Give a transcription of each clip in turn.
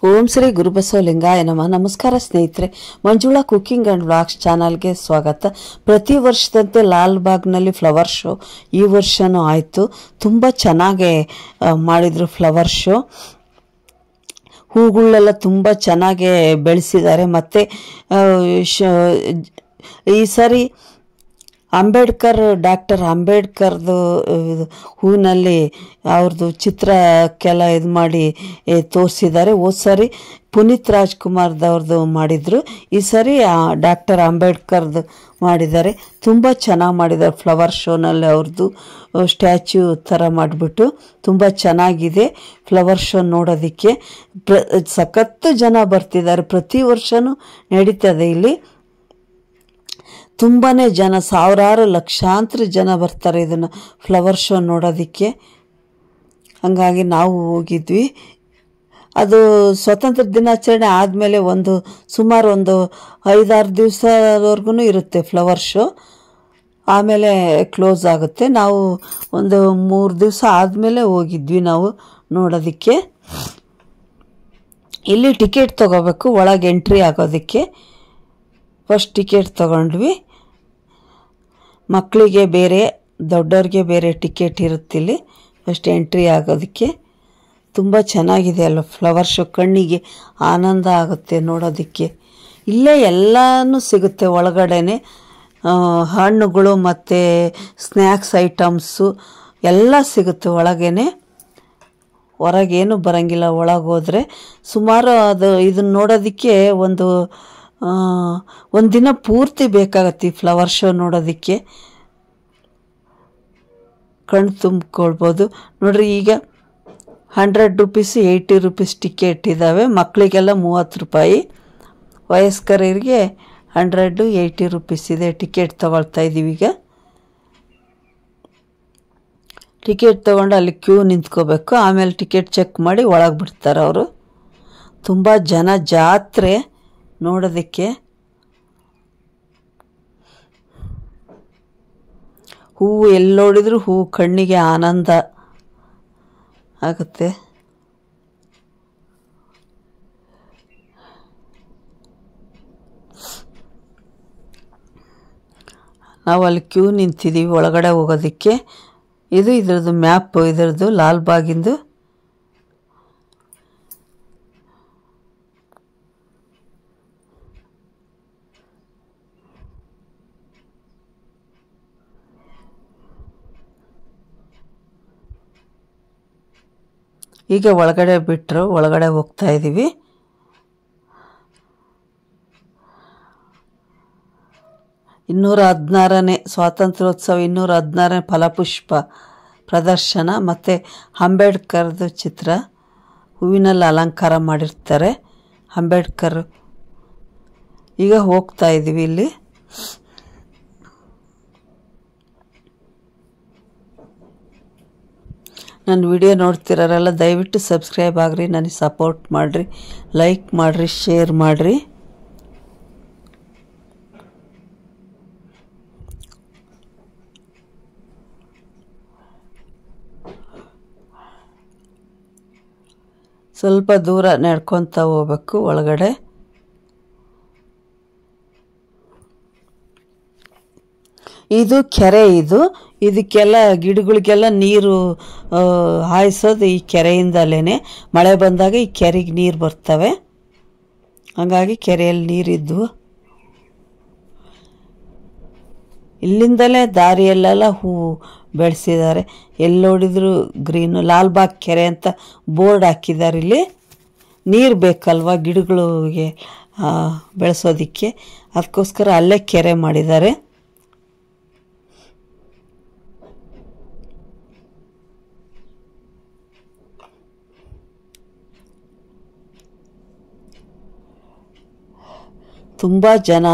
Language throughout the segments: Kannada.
ಓಂ ಶ್ರೀ ಗುರುಬಸವಲಿಂಗಾಯ ನಮಃ. ನಮಸ್ಕಾರ ಸ್ನೇಹಿತರೆ, ಮಂಜುಳಾ ಕುಕಿಂಗ್ ಆ್ಯಂಡ್ ವ್ಲಾಗ್ಸ್ ಚಾನಲ್ಗೆ ಸ್ವಾಗತ. ಪ್ರತಿ ವರ್ಷದಂತೆ ಲಾಲ್ಬಾಗ್ನಲ್ಲಿ ಫ್ಲವರ್ ಶೋ ಈ ವರ್ಷವೂ ಆಯಿತು. ತುಂಬ ಚೆನ್ನಾಗಿ ಮಾಡಿದರು ಫ್ಲವರ್ ಶೋ. ಹೂಗಳೆಲ್ಲ ತುಂಬ ಚೆನ್ನಾಗಿ ಬೆಳೆಸಿದ್ದಾರೆ. ಮತ್ತು ಈ ಸರಿ ಡಾಕ್ಟರ್ ಅಂಬೇಡ್ಕರ್ದು ಹೂವಿನಲ್ಲಿ ಅವ್ರದ್ದು ಚಿತ್ರಕ್ಕೆಲ್ಲ ಇದು ಮಾಡಿ ತೋರಿಸಿದ್ದಾರೆ. ಹೋದ ಸರಿ ಪುನೀತ್ ರಾಜ್ಕುಮಾರ್ದವ್ರದ್ದು ಮಾಡಿದರು, ಈ ಸರಿ ಡಾಕ್ಟರ್ ಅಂಬೇಡ್ಕರ್ದು ಮಾಡಿದ್ದಾರೆ. ತುಂಬ ಚೆನ್ನಾಗಿ ಮಾಡಿದ್ದಾರೆ. ಫ್ಲವರ್ ಶೋನಲ್ಲಿ ಅವ್ರದ್ದು ಸ್ಟ್ಯಾಚ್ಯೂ ಥರ ಮಾಡಿಬಿಟ್ಟು ತುಂಬ ಚೆನ್ನಾಗಿದೆ ಫ್ಲವರ್ ಶೋ ನೋಡೋದಕ್ಕೆ. ಸಖತ್ತು ಜನ ಬರ್ತಿದ್ದಾರೆ. ಪ್ರತಿ ವರ್ಷವೂ ನಡೀತದೆ ಇಲ್ಲಿ. ತುಂಬಾ ಜನ, ಸಾವಿರಾರು ಲಕ್ಷಾಂತರ ಜನ ಬರ್ತಾರೆ ಇದನ್ನು ಫ್ಲವರ್ ಶೋ ನೋಡೋದಕ್ಕೆ. ಹಾಗಾಗಿ ನಾವು ಹೋಗಿದ್ವಿ. ಅದು ಸ್ವಾತಂತ್ರ್ಯ ದಿನಾಚರಣೆ ಆದಮೇಲೆ ಸುಮಾರು 5-6 ದಿವಸದವರೆಗೂ ಇರುತ್ತೆ ಫ್ಲವರ್ ಶೋ. ಆಮೇಲೆ ಕ್ಲೋಸ್ ಆಗುತ್ತೆ. ನಾವು 3 ದಿವಸ ಆದಮೇಲೆ ಹೋಗಿದ್ವಿ ನಾವು ನೋಡೋದಕ್ಕೆ. ಇಲ್ಲಿ ಟಿಕೆಟ್ ತೊಗೋಬೇಕು ಒಳಗೆ ಎಂಟ್ರಿ ಆಗೋದಕ್ಕೆ. ಫಸ್ಟ್ ಟಿಕೆಟ್ ತೊಗೊಂಡ್ವಿ. ಮಕ್ಕಳಿಗೆ ಬೇರೆ, ದೊಡ್ಡವ್ರಿಗೆ ಬೇರೆ ಟಿಕೆಟ್ ಇರುತ್ತಿಲ್ಲಿ ಫಸ್ಟ್ ಎಂಟ್ರಿ ಆಗೋದಕ್ಕೆ. ತುಂಬ ಚೆನ್ನಾಗಿದೆ ಅಲ್ಲ ಫ್ಲವರ್ ಶೋ, ಕಣ್ಣಿಗೆ ಆನಂದ ಆಗುತ್ತೆ ನೋಡೋದಕ್ಕೆ. ಇಲ್ಲೇ ಎಲ್ಲನೂ ಸಿಗುತ್ತೆ ಒಳಗಡೆನೆ. ಹಣ್ಣುಗಳು ಮತ್ತು ಸ್ನ್ಯಾಕ್ಸ್ ಐಟಮ್ಸು ಎಲ್ಲ ಸಿಗುತ್ತೆ ಒಳಗೇ. ಹೊರಗೇನು ಬರೋಂಗಿಲ್ಲ ಒಳಗೆ ಹೋದರೆ. ಸುಮಾರು ಇದನ್ನು ನೋಡೋದಕ್ಕೆ ಒಂದು ದಿನ ಪೂರ್ತಿ ಬೇಕಾಗತ್ತೆ ಈ ಫ್ಲವರ್ ಶೋ ನೋಡೋದಕ್ಕೆ. ಕಣ್ಣು ತುಂಬಿಕೊಳ್ಬೋದು ನೋಡ್ರಿ. ಈಗ 100 ರೂಪೀಸ್, 80 ರೂಪೀಸ್ ಟಿಕೆಟ್ ಇದ್ದಾವೆ. ಮಕ್ಕಳಿಗೆಲ್ಲ 30 ರೂಪಾಯಿ, ವಯಸ್ಕರಿಗೆ 100, 80 ರೂಪೀಸ್ ಇದೆ. ಟಿಕೆಟ್ ತೊಗೊಳ್ತಾ ಇದ್ದೀವಿ. ಈಗ ಟಿಕೆಟ್ ತೊಗೊಂಡು ಅಲ್ಲಿ ಕ್ಯೂ ನಿಂತ್ಕೋಬೇಕು. ಆಮೇಲೆ ಟಿಕೆಟ್ ಚೆಕ್ ಮಾಡಿ ಒಳಗೆ ಬಿಡ್ತಾರೆ ಅವರು. ತುಂಬ ಜನ, ಜಾತ್ರೆ ನೋಡೋದಕ್ಕೆ. ಹೂವು ಎಲ್ಲಿ ನೋಡಿದ್ರು ಹೂವು ಕಣ್ಣಿಗೆ ಆನಂದ ಆಗುತ್ತೆ. ನಾವು ಅಲ್ಲಿ ಕ್ಯೂ ನಿಂತಿದ್ದೀವಿ ಒಳಗಡೆ ಹೋಗೋದಕ್ಕೆ. ಇದ್ರದ್ದು ಮ್ಯಾಪ್, ಇದ್ರದ್ದು ಲಾಲ್ಬಾಗಿಂದು. ಈಗ ಒಳಗಡೆ ಬಿಟ್ಟರು, ಒಳಗಡೆ ಹೋಗ್ತಾ ಇದ್ದೀವಿ. ಸ್ವಾತಂತ್ರ್ಯೋತ್ಸವ 216ನೇ ಫಲಪುಷ್ಪ ಪ್ರದರ್ಶನ ಮತ್ತು ಅಂಬೇಡ್ಕರ್ದು ಚಿತ್ರ ಹೂವಿನಲ್ಲಿ ಅಲಂಕಾರ ಮಾಡಿರ್ತಾರೆ ಅಂಬೇಡ್ಕರ್. ಈಗ ಹೋಗ್ತಾ ಇದ್ದೀವಿ ಇಲ್ಲಿ. ನನ್ನ ವಿಡಿಯೋ ನೋಡ್ತಿರೋರೆಲ್ಲ ದಯವಿಟ್ಟು ಸಬ್ಸ್ಕ್ರೈಬ್ ಆಗಿರಿ, ನನಗೆ ಸಪೋರ್ಟ್ ಮಾಡಿರಿ, ಲೈಕ್ ಮಾಡಿರಿ, ಶೇರ್ ಮಾಡಿರಿ. ಸ್ವಲ್ಪ ದೂರ ನಡ್ಕೊತ ಹೋಗ್ಬೇಕು ಒಳಗಡೆ. ಇದು ಕೆರೆ. ಇದಕ್ಕೆಲ್ಲ ಗಿಡಗಳಿಗೆಲ್ಲ ನೀರು ಹಾಯಿಸೋದು ಈ ಕೆರೆಯಿಂದಲೇ. ಮಳೆ ಬಂದಾಗ ಈ ಕೆರೆಗೆ ನೀರು ಬರ್ತವೆ. ಹಾಗಾಗಿ ಕೆರೆಯಲ್ಲಿ ನೀರಿದ್ವು. ಇಲ್ಲಿಂದಲೇ ದಾರಿಯಲ್ಲೆಲ್ಲ ಹೂವು ಬೆಳೆಸಿದ್ದಾರೆ. ಎಲ್ಲಿ ನೋಡಿದ್ರು ಗ್ರೀನು. ಲಾಲ್ಬಾಗ್ ಕೆರೆ ಅಂತ ಬೋರ್ಡ್ ಹಾಕಿದ್ದಾರೆ. ಇಲ್ಲಿ ನೀರು ಬೇಕಲ್ವ ಗಿಡಗಳಿಗೆ ಬೆಳೆಸೋದಕ್ಕೆ, ಅದಕ್ಕೋಸ್ಕರ ಅಲ್ಲೇ ಕೆರೆ ಮಾಡಿದ್ದಾರೆ. ತುಂಬ ಜನ.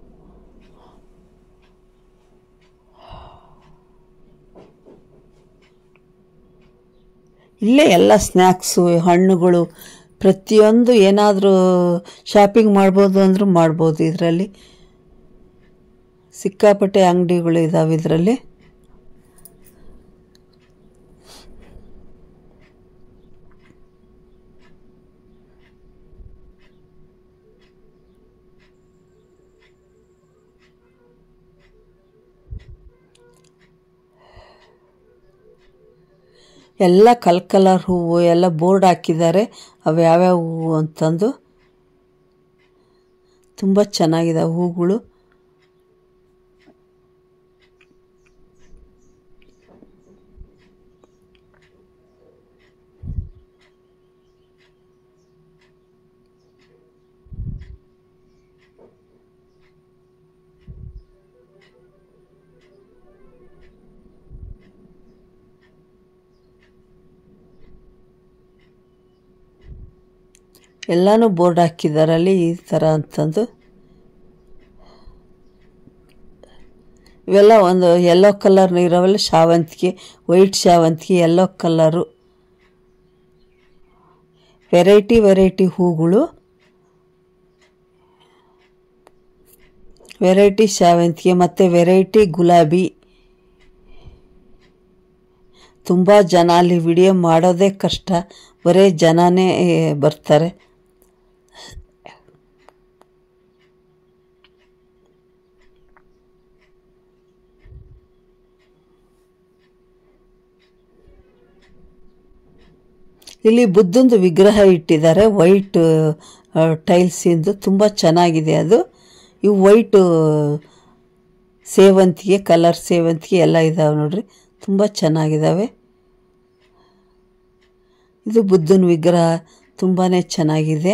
ಇಲ್ಲೇ ಎಲ್ಲ ಸ್ನ್ಯಾಕ್ಸು, ಹಣ್ಣುಗಳು, ಪ್ರತಿಯೊಂದು ಏನಾದರೂ ಶಾಪಿಂಗ್ ಮಾಡ್ಬೋದು ಅಂದರೂ ಮಾಡ್ಬೋದು. ಇದರಲ್ಲಿ ಸಿಕ್ಕಾಪಟ್ಟೆ ಅಂಗಡಿಗಳು ಇದ್ದಾವೆ ಇದರಲ್ಲಿ. ಎಲ್ಲ ಕಲರ್ ಹೂವು ಎಲ್ಲ ಬೋರ್ಡ್ ಹಾಕಿದ್ದಾರೆ, ಅವು ಯಾವ್ಯಾವ ಹೂವು ಅಂತಂದು. ತುಂಬ ಚೆನ್ನಾಗಿದೆ ಹೂಗಳು. ಎಲ್ಲಾನು ಬೋರ್ಡ್ ಹಾಕಿದ್ದಾರೆ ಅಲ್ಲಿ ಈ ಥರ ಅಂತಂದು. ಇವೆಲ್ಲ ಒಂದು ಯೆಲ್ಲೋ ಕಲರ್ ಇರೋವೆಲ್ಲ ಶಾವಂತಿಗೆ, ವೈಟ್ ಶಾವಂತಿಗೆ, ಯೆಲ್ಲೋ ಕಲರು, ವೆರೈಟಿ ಹೂಗಳು, ವೆರೈಟಿ ಶಾವಂತಿಗೆ ಮತ್ತು ವೆರೈಟಿ ಗುಲಾಬಿ. ತುಂಬ ಜನ ಅಲ್ಲಿ ವಿಡಿಯೋ ಮಾಡೋದೇ ಕಷ್ಟ, ಬರೀ ಜನನೇ ಬರ್ತಾರೆ. ಇಲ್ಲಿ ಬುದ್ಧಂದು ವಿಗ್ರಹ ಇಟ್ಟಿದ್ದಾರೆ, ವೈಟ್ ಟೈಲ್ಸಿಂದು, ತುಂಬ ಚೆನ್ನಾಗಿದೆ ಅದು. ಇವು ವೈಟ್ ಸೇವಂತಿಗೆ, ಕಲರ್ ಸೇವಂತಿಗೆ ಎಲ್ಲ ಇದ್ದಾವೆ ನೋಡ್ರಿ, ತುಂಬ ಚೆನ್ನಾಗಿದ್ದಾವೆ. ಇದು ಬುದ್ಧನ ವಿಗ್ರಹ ತುಂಬಾ ಚೆನ್ನಾಗಿದೆ.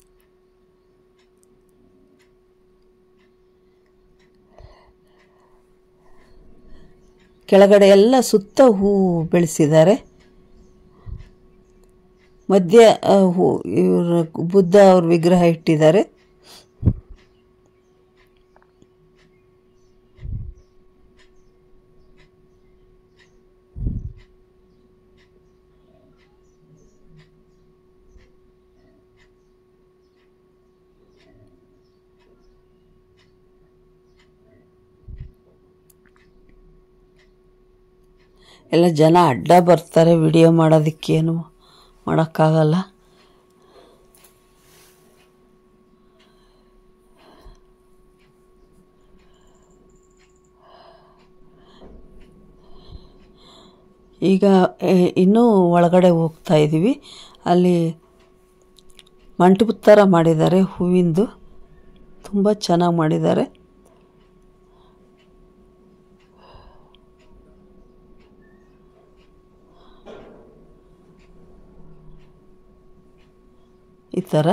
ಕೆಳಗಡೆ ಎಲ್ಲ ಸುತ್ತ ಹೂ ಬೆಳೆಸಿದ್ದಾರೆ. ಮಧ್ಯ ಇವರು ಬುದ್ಧ ಅವ್ರ ವಿಗ್ರಹ ಇಟ್ಟಿದ್ದಾರೆ. ಎಲ್ಲ ಜನ ಅಡ್ಡ ಬರ್ತಾರೆ ವಿಡಿಯೋ ಮಾಡೋದಕ್ಕೇನು ಮಾಡೋಕ್ಕಾಗಲ್ಲ. ಈಗ ಇನ್ನೂ ಒಳಗಡೆ ಹೋಗ್ತಾ ಇದ್ದೀವಿ. ಅಲ್ಲಿ ಮಂಟಪದ ಥರ ಮಾಡಿದ್ದಾರೆ ಹೂವಿಂದು, ತುಂಬ ಚೆನ್ನಾಗಿ ಮಾಡಿದ್ದಾರೆ. ಈ ಥರ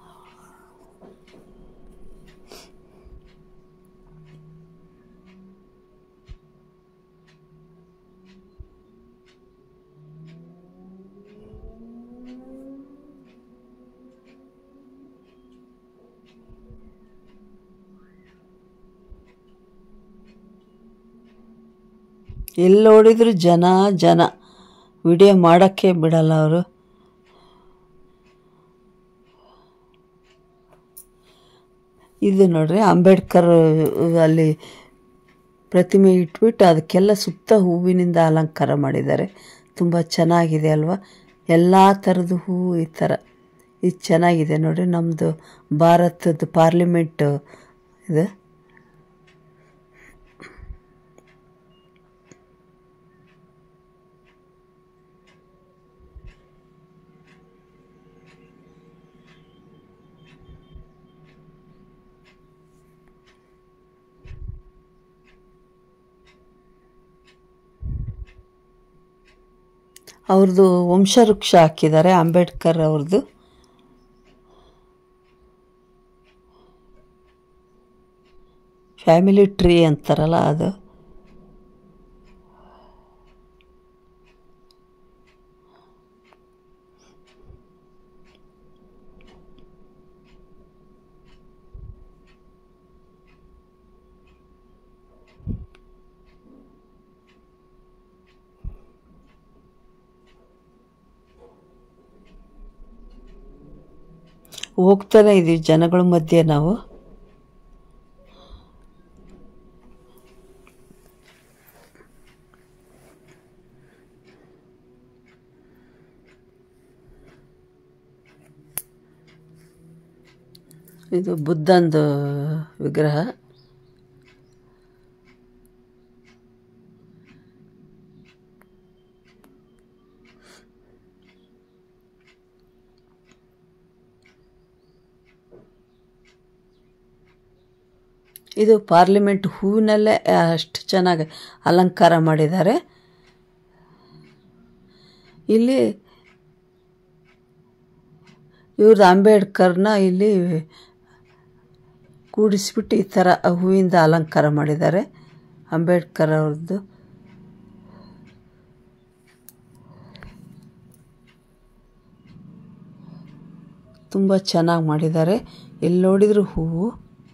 ಎಲ್ಲಿ ನೋಡಿದ್ರು ಜನ ವಿಡಿಯೋ ಮಾಡೋಕ್ಕೆ ಬಿಡಲ್ಲ ಅವರು. ಇದು ನೋಡ್ರಿ ಅಂಬೇಡ್ಕರ್ ಅಲ್ಲಿ ಪ್ರತಿಮೆ ಇಟ್ಬಿಟ್ಟು ಅದಕ್ಕೆಲ್ಲ ಸುತ್ತ ಹೂವಿನಿಂದ ಅಲಂಕಾರ ಮಾಡಿದ್ದಾರೆ. ತುಂಬ ಚೆನ್ನಾಗಿದೆ ಅಲ್ವಾ, ಎಲ್ಲ ಥರದ ಹೂವು ಈ ಥರ. ಇದು ಚೆನ್ನಾಗಿದೆ ನೋಡ್ರಿ, ನಮ್ಮದು ಭಾರತದ ಪಾರ್ಲಿಮೆಂಟ್ ಇದು. ಅವ್ರದ್ದು ವಂಶವೃಕ್ಷ ಹಾಕಿದ್ದಾರೆ, ಅಂಬೇಡ್ಕರ್ ಅವ್ರದ್ದು. ಫ್ಯಾಮಿಲಿ ಟ್ರೀ ಅಂತಾರಲ್ಲ ಅದು. ಹೋಗ್ತಾನೆ ಇದೀವಿ ಜನಗಳ ಮಧ್ಯೆ ನಾವು. ಇದು ಬುದ್ಧಂದು ವಿಗ್ರಹ. ಇದು ಪಾರ್ಲಿಮೆಂಟ್ ಹೂವಿನಲ್ಲೇ ಅಷ್ಟು ಚೆನ್ನಾಗಿ ಅಲಂಕಾರ ಮಾಡಿದ್ದಾರೆ. ಇಲ್ಲಿ ಇವ್ರದ್ದು ಅಂಬೇಡ್ಕರ್ನ ಇಲ್ಲಿ ಕೂಡಿಸ್ಬಿಟ್ಟು ಈ ಥರ ಹೂವಿಂದ ಅಲಂಕಾರ ಮಾಡಿದ್ದಾರೆ. ಅಂಬೇಡ್ಕರ್ ಅವ್ರದ್ದು ತುಂಬ ಚೆನ್ನಾಗಿ ಮಾಡಿದ್ದಾರೆ. ಎಲ್ಲಿ ನೋಡಿದ್ರು ಹೂವು.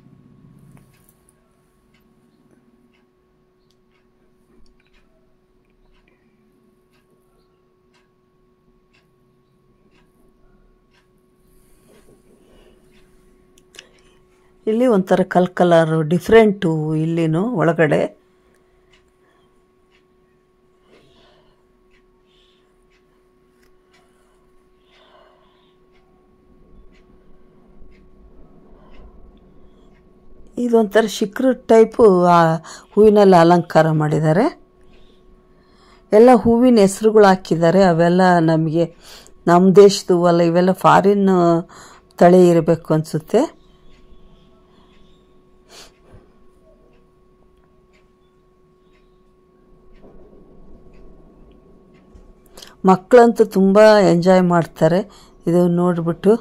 ಇಲ್ಲಿ ಒಂಥರ ಕಲರು ಡಿಫ್ರೆಂಟ್ ಹೂವು ಇಲ್ಲಿನೂ ಒಳಗಡೆ. ಇದೊಂಥರ ಶಿಖರ ಟೈಪು ಹೂವಿನಲ್ಲಿ ಅಲಂಕಾರ ಮಾಡಿದ್ದಾರೆ. ಎಲ್ಲ ಹೂವಿನ ಹೆಸ್ರುಗಳು ಹಾಕಿದ್ದಾರೆ. ಅವೆಲ್ಲ ನಮಗೆ ನಮ್ಮ ದೇಶದ ಹೂವಲ್ಲ, ಇವೆಲ್ಲ ಫಾರಿನ್ ತಳಿ ಇರಬೇಕು ಅನಿಸುತ್ತೆ. ಮಕ್ಕಳಂತೂ ತುಂಬ ಎಂಜಾಯ್ ಮಾಡ್ತಾರೆ ಇದು ನೋಡಿಬಿಟ್ಟು.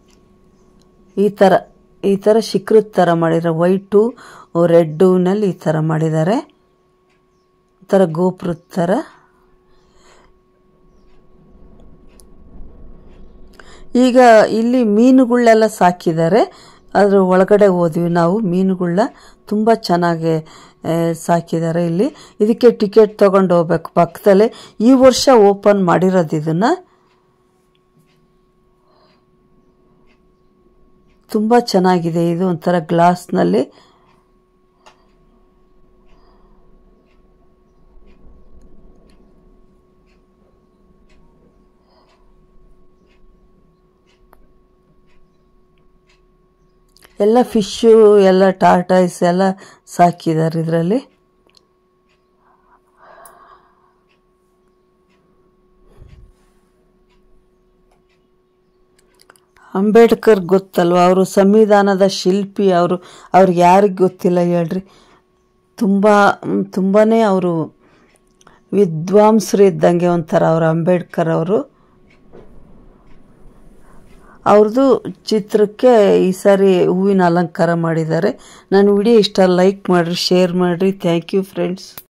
ಈ ಥರ ಶಿಖರದ ಥರ ಮಾಡಿದ್ದಾರೆ. ವೈಟು ರೆಡ್ಡುನಲ್ಲಿ ಈ ಥರ ಮಾಡಿದ್ದಾರೆ. ಒಂಥರ ಗೋಪುರದ ಥರ. ಈಗ ಇಲ್ಲಿ ಮೀನುಗಳೆಲ್ಲ ಸಾಕಿದ್ದಾರೆ. ಅದ್ರ ಒಳಗಡೆ ಹೋದ್ವಿ ನಾವು. ಮೀನುಗಳನ್ನ ತುಂಬ ಚೆನ್ನಾಗಿ ಸಾಕಿದ್ದಾರೆ ಇಲ್ಲಿ. ಇದಕ್ಕೆ ಟಿಕೆಟ್ ತೊಗೊಂಡು ಹೋಗ್ಬೇಕು. ಪಕ್ಕದಲ್ಲೇ ಈ ವರ್ಷ ಓಪನ್ ಮಾಡಿರೋದು ಇದನ್ನು. ತುಂಬ ಚೆನ್ನಾಗಿದೆ ಇದು. ಒಂಥರ ಗ್ಲಾಸ್ನಲ್ಲಿ ಎಲ್ಲ ಫಿಶ್ಶು ಎಲ್ಲ ಟಾರ್ಟಾಯ್ಸ್ ಎಲ್ಲ ಸಾಕಿದ್ದಾರೆ ಇದರಲ್ಲಿ. ಅಂಬೇಡ್ಕರ್ ಗೊತ್ತಲ್ವ, ಅವರು ಸಂವಿಧಾನದ ಶಿಲ್ಪಿ. ಅವ್ರಿಗೆ ಯಾರಿಗೆ ಗೊತ್ತಿಲ್ಲ ಹೇಳ್ರಿ. ತುಂಬಾ ಅವರು ವಿದ್ವಾಂಸರು ಇದ್ದಂಗೆ ಒಂಥರ ಅವರು ಅಂಬೇಡ್ಕರ್ ಅವರು. ಅವ್ರದ್ದು ಚಿತ್ರಕ್ಕೆ ಈ ಸಾರಿ ಹೂವಿನ ಅಲಂಕಾರ ಮಾಡಿದ್ದಾರೆ. ನನ್ನ ವಿಡಿಯೋ ಇಷ್ಟ ಲೈಕ್ ಮಾಡಿರಿ, ಶೇರ್ ಮಾಡಿರಿ. Thank you friends.